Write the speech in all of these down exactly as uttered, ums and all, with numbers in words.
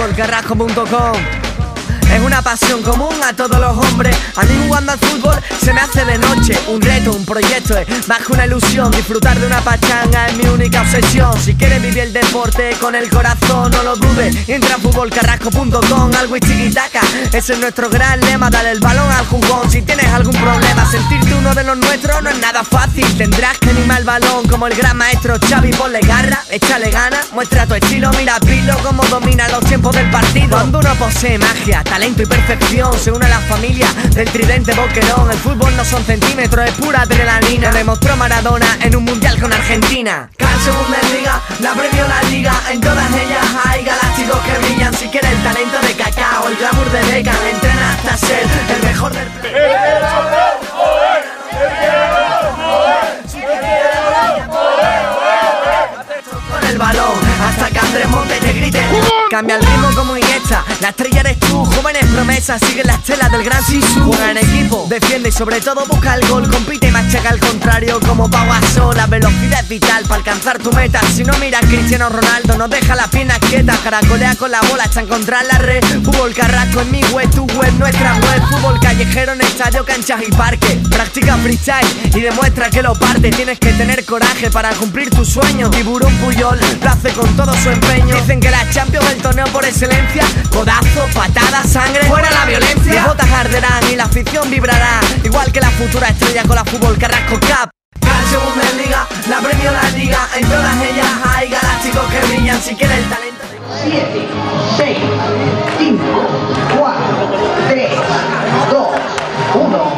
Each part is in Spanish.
fútbol carrasco punto com. Es una pasión común a todos los hombres. A mí jugando al fútbol se me hace de noche. Un reto, un proyecto, es más que una ilusión. Disfrutar de una pachanga es mi única obsesión. Si quieres vivir el deporte con el corazón, no lo dudes, entra a fútbol carrasco punto com. Algo y chiquitaca, ese es nuestro gran lema. Dale el balón al jugón. Si tienes algún problema, sentirte uno de los nuestros no es nada fácil. Tendrás que animar el balón como el gran maestro Xavi. Ponle garra, échale ganas, muestra tu estilo. Mira Pilo como domina los tiempos del partido. Cuando uno posee magia, talento y perfección, se une a la familia del tridente boquerón. El fútbol no son centímetros, es pura adrenalina. Demostró Maradona en un mundial con Argentina. Cada Bundesliga, la premio la liga. En todas ellas hay galácticos que brillan. Si quieres el talento de Cacao, el glamour de Beckham, entrena hasta ser el mejor del con el balón, hasta que Andrés Monte te grite. Cambia el ritmo como Iniesta, la estrella eres tú. Jóvenes promesas, sigue la estela del gran Sisu. Juega en equipo, defiende y sobre todo busca el gol. Compite y machaca al contrario como Pau Gasol. La velocidad es vital para alcanzar tu meta. Si no miras Cristiano Ronaldo, no deja las piernas quietas. Caracolea con la bola hasta encontrar la red. Fútbol carrasco en mi web, tu web, nuestra web. Fútbol callejero en estadio, canchas y parques. Practica freestyle y demuestra que lo parte. Tienes que tener coraje para cumplir tus sueños. Tiburón Puyol lo hace con todo su empeño. Dicen que la Champions del torneo por excelencia. Codazo, patada, sangre, fuera la violencia. Las botas arderán y la afición vibrará, igual que la futura estrella con la Fútbol Carrasco Cup. Cada Bundesliga, la premio la liga. En todas ellas hay galácticos que brillan. Si quieres el talento. siete, seis, cinco, cuatro, tres, dos, uno.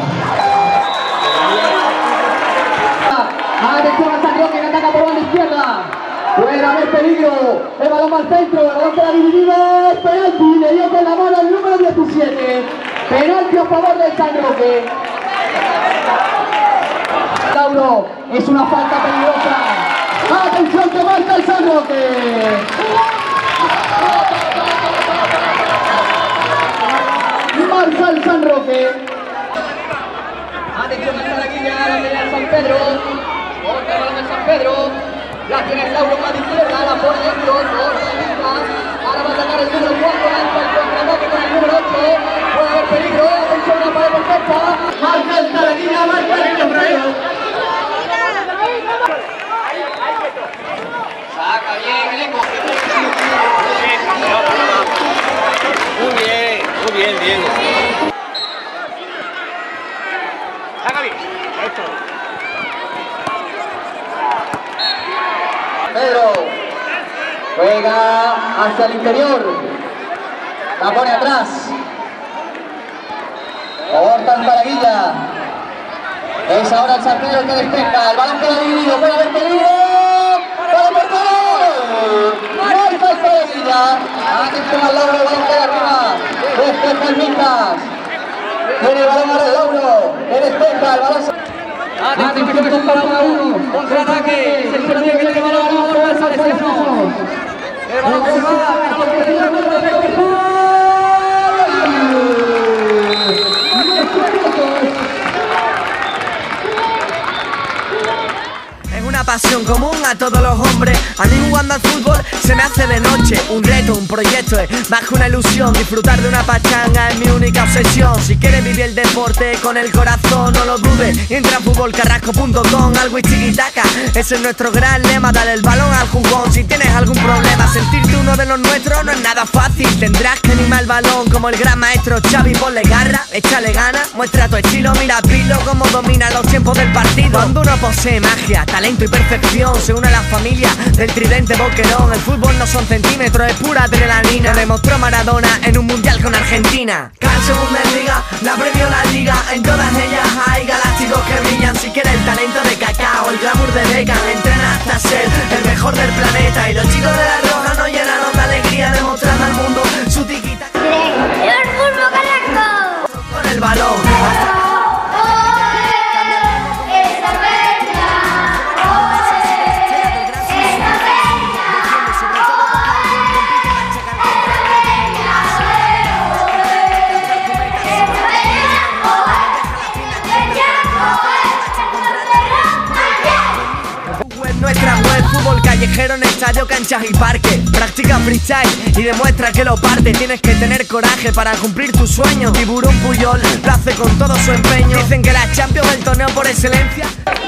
Atención a San Roque que ataca por banda izquierda. Puede haber peligro. El balón al centro. El balón queda dividido. Es penalti. Le dio con la mano el número diecisiete. Penalti a favor del San Roque. Lauro. Es una falta peligrosa. Atención que marca el San Roque. Marca el San Roque. Atención a la guía. La pelea de San Pedro. Otra balón de San Pedro. La tiene el Lauro más izquierda, la pone dentro, ahora va a sacar el número cuatro, lanza el contraataque con el número ocho, puede haber peligro, atención a la pared perfecta, marca el Talaguilla, marca el Efraín. Saca bien el eco. Muy bien, muy bien, Diego. Saca bien, esto. Pedro juega hacia el interior, la pone atrás, corta el Talaguilla, es ahora el San Pedro el que despeja, el balón queda dividido, puede haber peligro, para el portero, marca el Talaguilla, atención al Lauro, el balón queda arriba, despeja el Mitas, tiene el balón ahora el Lauro, que despeja, el balón se... Atención que son para uno, contraataque, se pierde que el balón ahora al San Pedro. El balón se va, pasión común a todos los hombres. A mí jugando al fútbol se me hace de noche. Un reto, un proyecto, es más que una ilusión. Disfrutar de una pachanga es mi única obsesión. Si quieres vivir el deporte con el corazón, no lo dudes, entra a fútbol carrasco punto com. Algo y chiquitaca, ese es nuestro gran lema. Dale el balón al jugón. Si tienes algún problema, sentirte uno de los nuestros no es nada fácil. Tendrás que animar el balón como el gran maestro Xavi. Ponle garra, échale ganas, muestra tu estilo. Mira Pilo como domina los tiempos del partido. Cuando uno posee magia, talento y perfección, se une a la familia del tridente boquerón. El fútbol no son centímetros, es pura adrenalina. Demostró Maradona en un mundial con Argentina. Cada Bundesliga, la premio la liga. En todas ellas hay galácticos que brillan. Si quieres el talento de Cacao, el glamour de Beckham, entrena hasta ser el mejor del planeta. Y los chicos de la Roja nos llenaron de alegría, demostrando al mundo su tiquita. ¡El fútbol carrasco! Con el balón. Nuestra web, fútbol callejero. callejero en estadio, canchas y parques. Practica freestyle y demuestra que lo parte. Tienes que tener coraje para cumplir tus sueños. Tiburón Puyol lo hace con todo su empeño. Dicen que la Champions es el torneo por excelencia.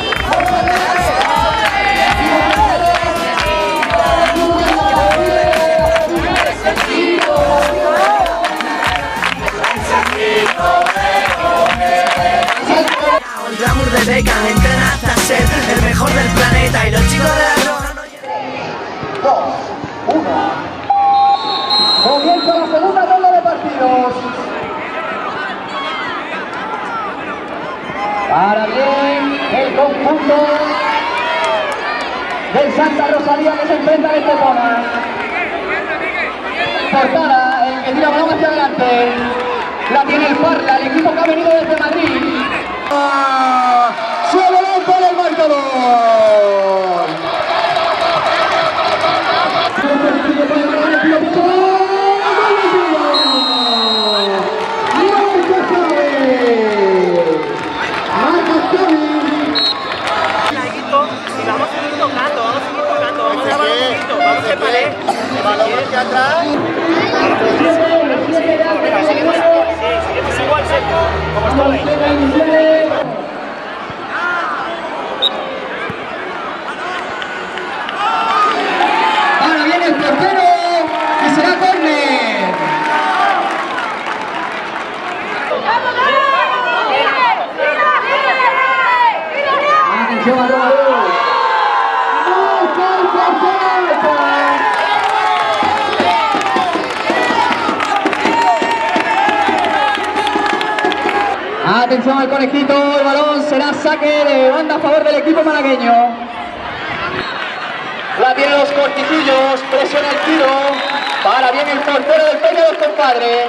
El glamour de Beckham entrena hasta ser el mejor del planeta. Y los chicos de la roja no llegan. dos, uno. Comienza la segunda ronda de partidos. Para bien el conjunto del Santa Rosalía que se enfrenta a Estepona. Portada, el que tira balón hacia adelante. La tiene el Parla, el equipo que ha venido desde Madrid. Se adelanta el marcador. Ahora viene el portero y será córner. Atención a Roma. Atención al conejito, el balón será saque de banda a favor del equipo malagueño. La tiene los cortijillos, presiona el tiro, para bien el portero del Peña de los compadres.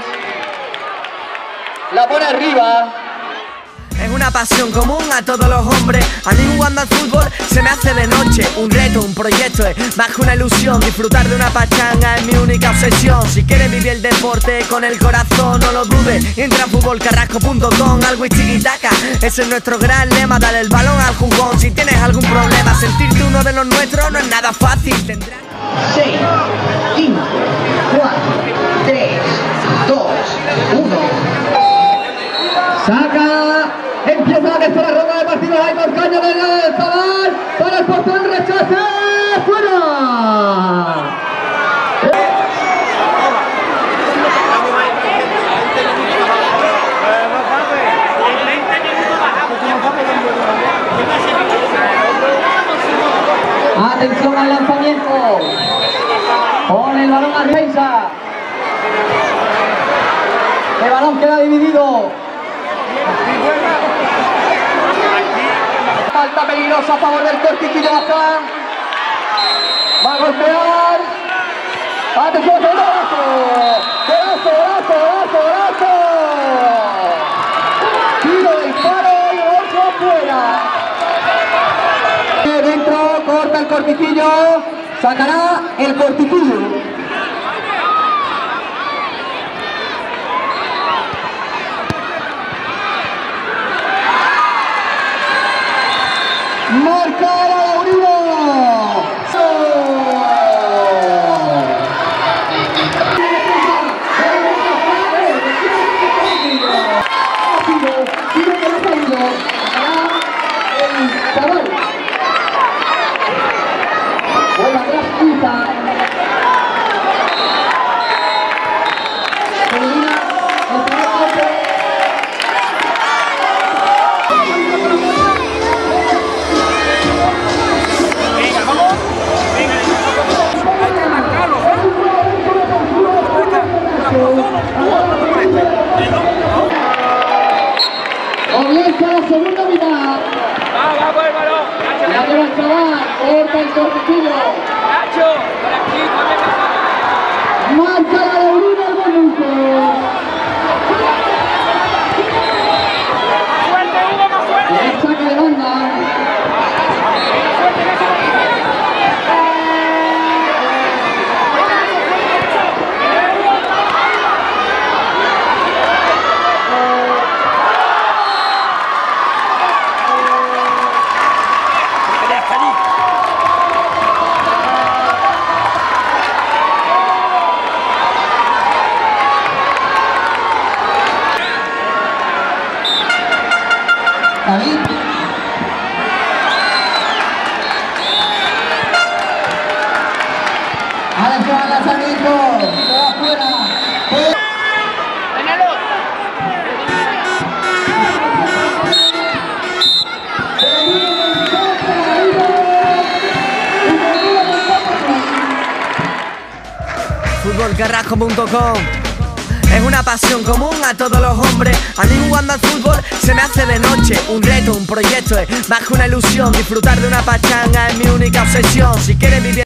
La pone arriba. Es una pasión común a todos los hombres. A mí jugando al fútbol se me hace de noche. Un reto, un proyecto, es más que una ilusión. Disfrutar de una pachanga es mi única obsesión. Si quieres vivir el deporte con el corazón, no lo dudes. Entra a fútbol carrasco punto com, algo y chiquitaca. Ese es nuestro gran lema, dale el balón al jugón. Si tienes algún problema, sentirte uno de los nuestros no es nada fácil. Tendrás seis, cinco, cuatro, tres, dos, uno. Saca. Empieza la tercera ronda de partido. Hay dos caños de Zabal para el portero, el rechace. ¡Fuera! Atención al lanzamiento. Pone el balón a defensa. El balón queda dividido. Falta peligrosa a favor del Cortiquillo Bazán. Va a golpear. Atención, golazo. Golazo, golazo, golazo, golazo. Tiro del paro y otro fuera. Dentro, corta el Cortiquillo. Sacará el Cortiquillo. Marca la Laurino. Comienza la segunda mitad. Va, va por el balón. La lleva el chaval, corta el Cortiquillo. Nacho, por aquí, ponle pasada. Marca la Laurina el bonito. Fuerte, Hugo, más fuerte. Le saca de banda. David. Ahora se va a lanzamiento. Se va afuera. fútbol carrasco punto com es una pasión común a todos los hombres. A mí jugando al fútbol se me hace de noche. Un reto, un proyecto, es más que una ilusión. Disfrutar de una pachanga es mi única obsesión. Si quieres vivir